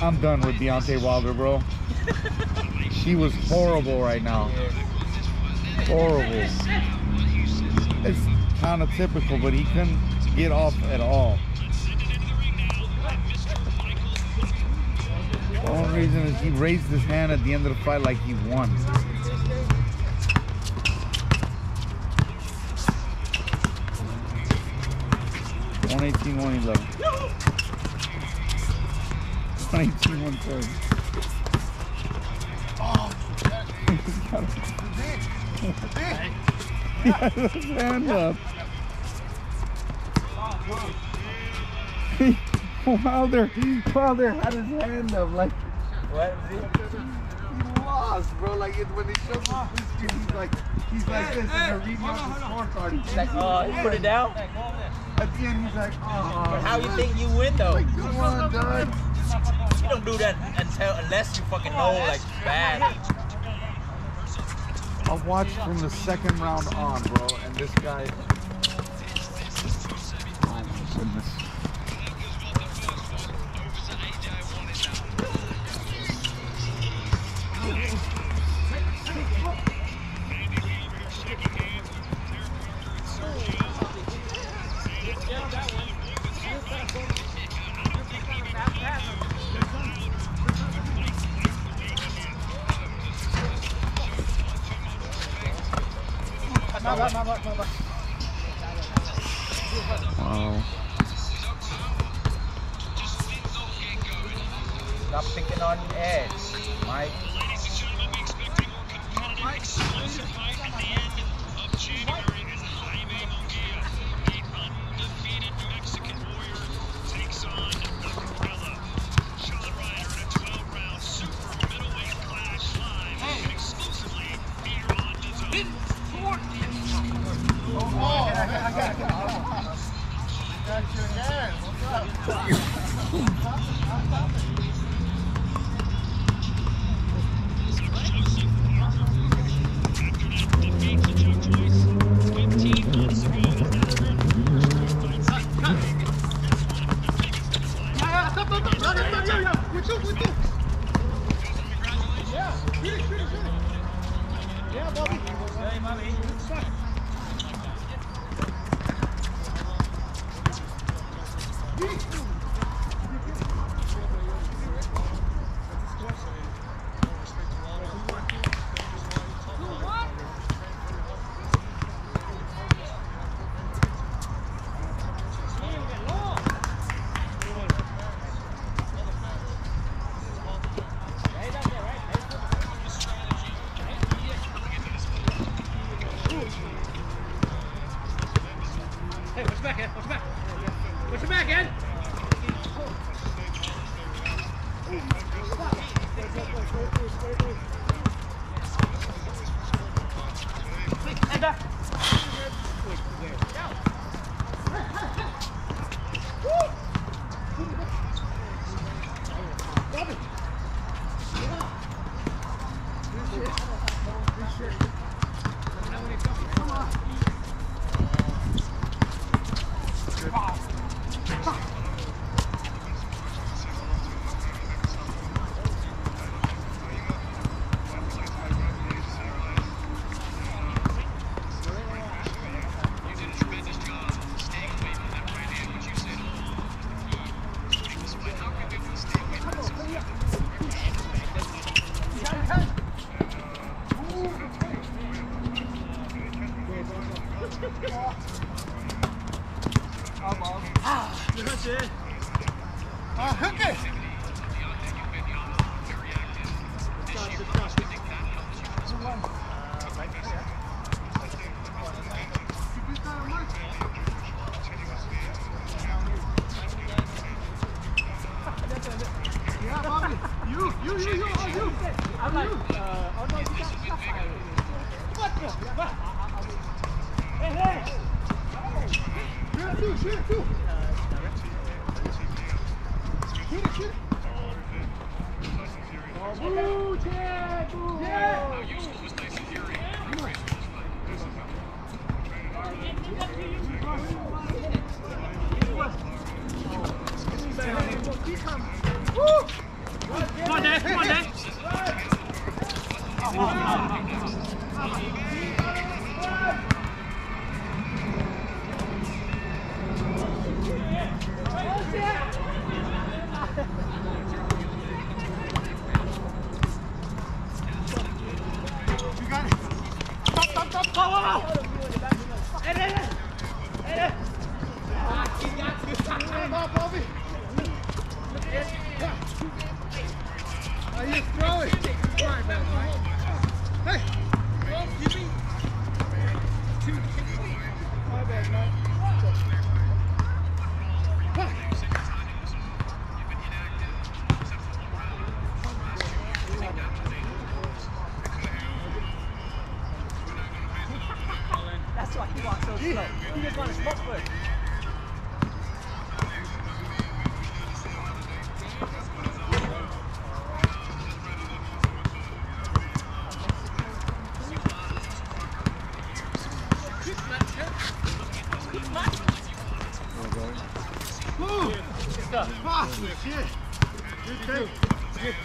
I'm done with Deontay Wilder, bro. He was horrible right now. Horrible. It's kind of typical, but he couldn't get off at all. The only reason is he raised his hand at the end of the fight like he won. 118, 111. 118, 130. Oh, he has his hand up. Wilder had his hand up like. What is he? He lost, bro. Like when they showed the history, he's like this, and they're reading off the scorecard. He's like, oh, he put it down. At the end, he's like, oh. But how you think you win though? Like, come on, dog. You don't do that unless you fucking know like bad. I watched from the second round on, bro, and this guy. Oh my goodness. Wow. Stop picking on the edge, Mike. Ladies and gentlemen, we expecting more competitive, explosive fight at the end of January as Jaime Munguia, the undefeated Mexican warrior, takes on the gorilla, Sean Ryder, in a 12-round super middleweight clash live and exclusively here on DAZN. I got you again. What's up? Yeah, Bobby. Hey, mommy. Hey, watch your back, Ed. Watch your back. Watch your back, Ed. Hey, back. Come on, Dad. Come on, Dad. You got it. Stop. Go. Hey. Come on, Bobby. Are you throwing? Right, man. Hey. My bad, man. That's why he walks so slow. He just want to smoke first. Shit. Good take.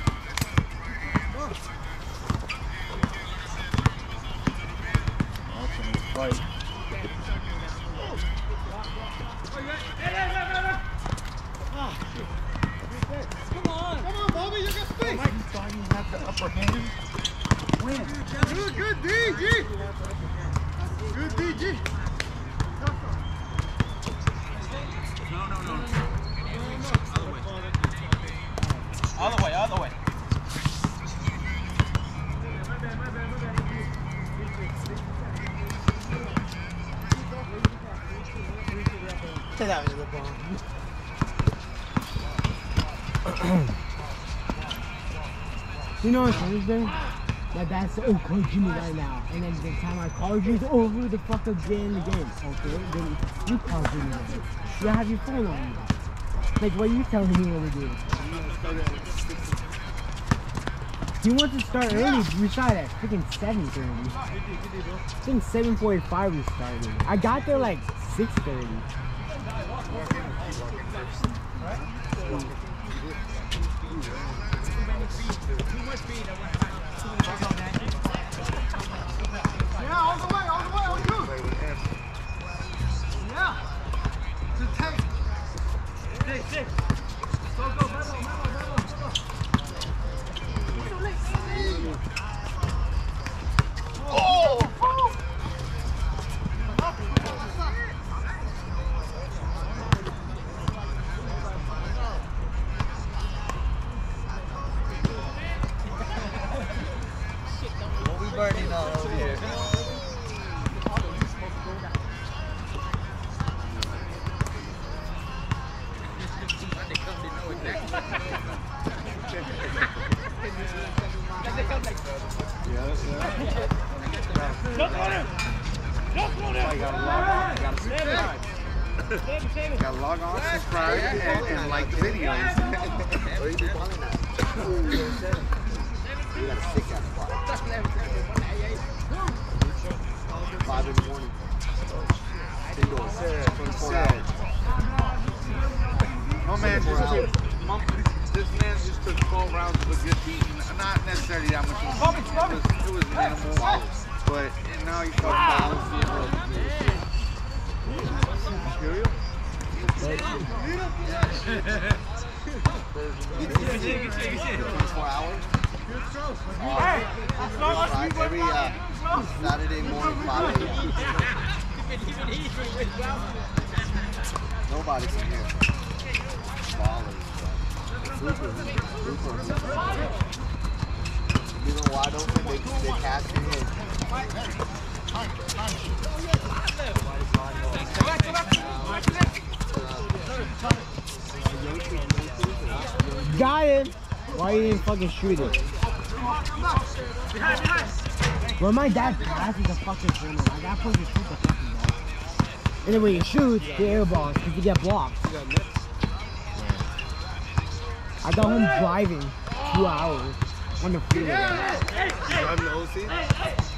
Fight. Come on, Bobby, you got space. You thought you had the upper hand? Win. Good, DG. Good, DG. All the way. That was the ball. You know what's Thursday? My dad said, oh, call Jimmy right now. And then the time I called you, oh, who the fuck is getting the game? Okay, then you call Jimmy then. You have your phone on you. Like, what are you telling me what to do? He wants to start early. We started at freaking 7:30. I think 7:45 we started. I got there like 6:30. Yeah, all the way, on you. Yeah. Just take. Six. Go, Memo. Oh! What we burning on over here? Gotta log on, subscribe, and like the videos. We got a sick ass spot. 5 in the morning. Indoors. 24 hours. Oh man, this man just took 12 rounds of a good beating. Not necessarily that much of a beating. It was minimal. But now he's talking about material. 24 hours. Every Saturday morning, 5 a.m. Nobody can hear. Ballers. Super. Even wide open, they catch you in. Got him! Why you didn't fucking shoot it? When my dad passes a fucking corner, my dad fucking shoots the fucking ball. And then when he shoots, the air balls, because you get blocked. I got home driving 2 hours on the freeway. I'm the OC.